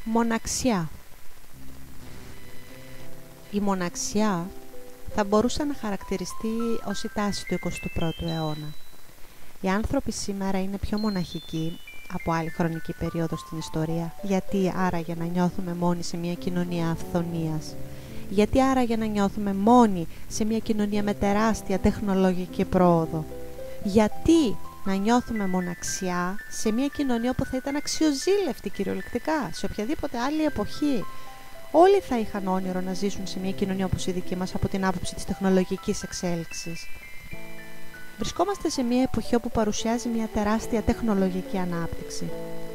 Μοναξιά. Η μοναξιά θα μπορούσε να χαρακτηριστεί ως η τάση του 21ου αιώνα. Οι άνθρωποι σήμερα είναι πιο μοναχικοί από άλλη χρονική περίοδο στην ιστορία. Γιατί άραγε να νιώθουμε μόνοι σε μια κοινωνία αυθονίας? Γιατί άραγε να νιώθουμε μόνοι σε μια κοινωνία με τεράστια τεχνολογική πρόοδο? Γιατί να νιώθουμε μοναξιά σε μια κοινωνία που θα ήταν αξιοζήλευτη κυριολεκτικά σε οποιαδήποτε άλλη εποχή? Όλοι θα είχαν όνειρο να ζήσουν σε μια κοινωνία όπως η δική μας από την άποψη της τεχνολογικής εξέλιξης. Βρισκόμαστε σε μια εποχή όπου παρουσιάζει μια τεράστια τεχνολογική ανάπτυξη,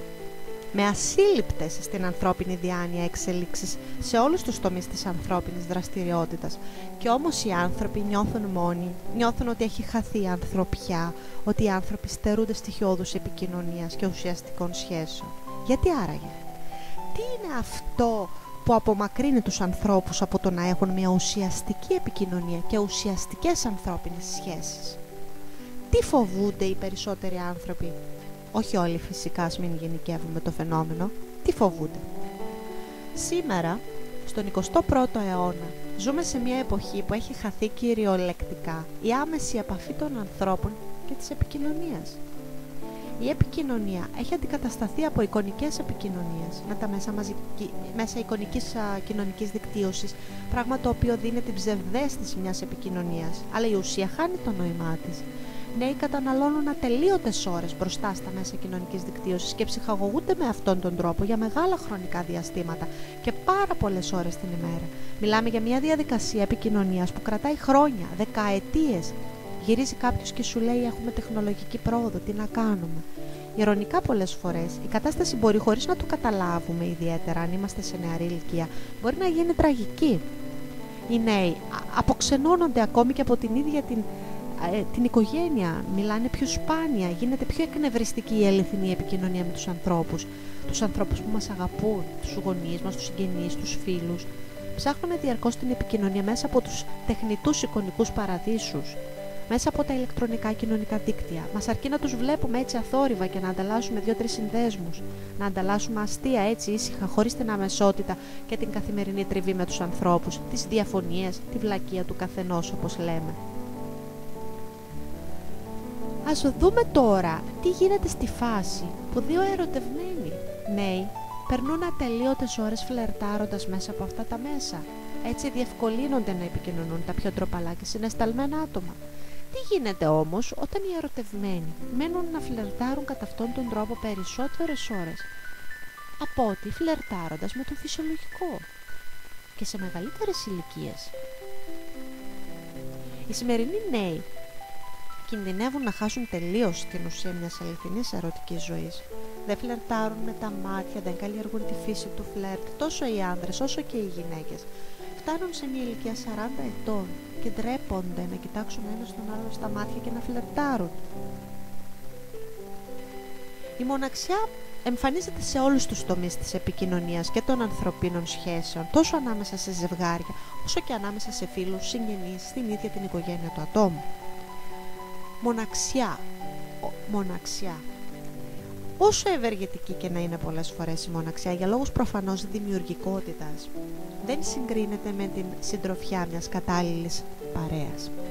με ασύλληπτες στην ανθρώπινη διάνοια εξελίξεις σε όλους τους τομείς της ανθρώπινης δραστηριότητας. Και όμως οι άνθρωποι νιώθουν μόνοι, νιώθουν ότι έχει χαθεί η ανθρωπιά, ότι οι άνθρωποι στερούνται στοιχειώδους επικοινωνίας και ουσιαστικών σχέσεων. Γιατί άραγε? Τι είναι αυτό που απομακρύνει τους ανθρώπους από το να έχουν μια ουσιαστική επικοινωνία και ουσιαστικές ανθρώπινες σχέσεις? Τι φοβούνται οι περισσότεροι άνθρωποι? Όχι όλοι φυσικά, ας μην γενικεύουμε το φαινόμενο. Τι φοβούνται? Σήμερα, στον 21ο αιώνα, ζούμε σε μια εποχή που έχει χαθεί κυριολεκτικά η άμεση επαφή των ανθρώπων και της επικοινωνίας. Η επικοινωνία έχει αντικατασταθεί από εικονικές επικοινωνίες με τα μέσα εικονικής κοινωνικής δικτύωσης, πράγμα το οποίο δίνει την ψευδαίσθηση μιας επικοινωνίας, αλλά η ουσία χάνει το νόημά της. Νέοι καταναλώνουν ατελείωτες ώρες μπροστά στα μέσα κοινωνικής δικτύωσης και ψυχαγωγούνται με αυτόν τον τρόπο για μεγάλα χρονικά διαστήματα και πάρα πολλές ώρες την ημέρα. Μιλάμε για μια διαδικασία επικοινωνίας που κρατάει χρόνια, δεκαετίες. Γυρίζει κάποιος και σου λέει: έχουμε τεχνολογική πρόοδο, τι να κάνουμε? Ειρωνικά πολλές φορές η κατάσταση μπορεί, χωρίς να το καταλάβουμε ιδιαίτερα αν είμαστε σε νεαρή ηλικία, μπορεί να γίνει τραγική. Οι νέοι αποξενώνονται ακόμη και από την ίδια την οικογένεια, μιλάνε πιο σπάνια, γίνεται πιο εκνευριστική η αληθινή επικοινωνία με τους ανθρώπους που μας αγαπούν, τους γονείς μας, τους συγγενείς, τους φίλους. Ψάχνουμε διαρκώς την επικοινωνία μέσα από τους τεχνητούς εικονικούς παραδείσους, μέσα από τα ηλεκτρονικά κοινωνικά δίκτυα. Μας αρκεί να τους βλέπουμε έτσι αθόρυβα και να ανταλλάσσουμε 2-3 συνδέσμους, να ανταλλάσσουμε αστεία έτσι ήσυχα, χωρίς την αμεσότητα και την καθημερινή τριβή με τους ανθρώπους, τις διαφωνίες, τη βλακεία του καθενός, όπως λέμε. Ας δούμε τώρα τι γίνεται στη φάση που δύο ερωτευμένοι νέοι περνούν ατελείωτες ώρες φλερτάροντας μέσα από αυτά τα μέσα. Έτσι διευκολύνονται να επικοινωνούν τα πιο ντροπαλά και συναισθαλμένα άτομα. Τι γίνεται όμως όταν οι ερωτευμένοι μένουν να φλερτάρουν κατά αυτόν τον τρόπο περισσότερες ώρες από ότι φλερτάροντας με τον φυσιολογικό και σε μεγαλύτερες ηλικίες? Οι σημερινοί νέοι κινδυνεύουν να χάσουν τελείως την ουσία μιας αληθινής ερωτικής ζωής. Δεν φλερτάρουν με τα μάτια, δεν καλλιεργούν τη φύση του φλερτ, τόσο οι άνδρες όσο και οι γυναίκες. Φτάνουν σε μια ηλικία 40 ετών και ντρέπονται να κοιτάξουν ένας τον άλλο στα μάτια και να φλερτάρουν. Η μοναξιά εμφανίζεται σε όλους τους τομείς της επικοινωνίας και των ανθρωπίνων σχέσεων, τόσο ανάμεσα σε ζευγάρια, όσο και ανάμεσα σε φίλους, συγγενείς, στην ίδια την οικογένεια του ατόμου. Μοναξιά. Όσο ευεργετική και να είναι πολλές φορές η μοναξιά, για λόγους προφανώς δημιουργικότητας, δεν συγκρίνεται με την συντροφιά μιας κατάλληλης παρέας.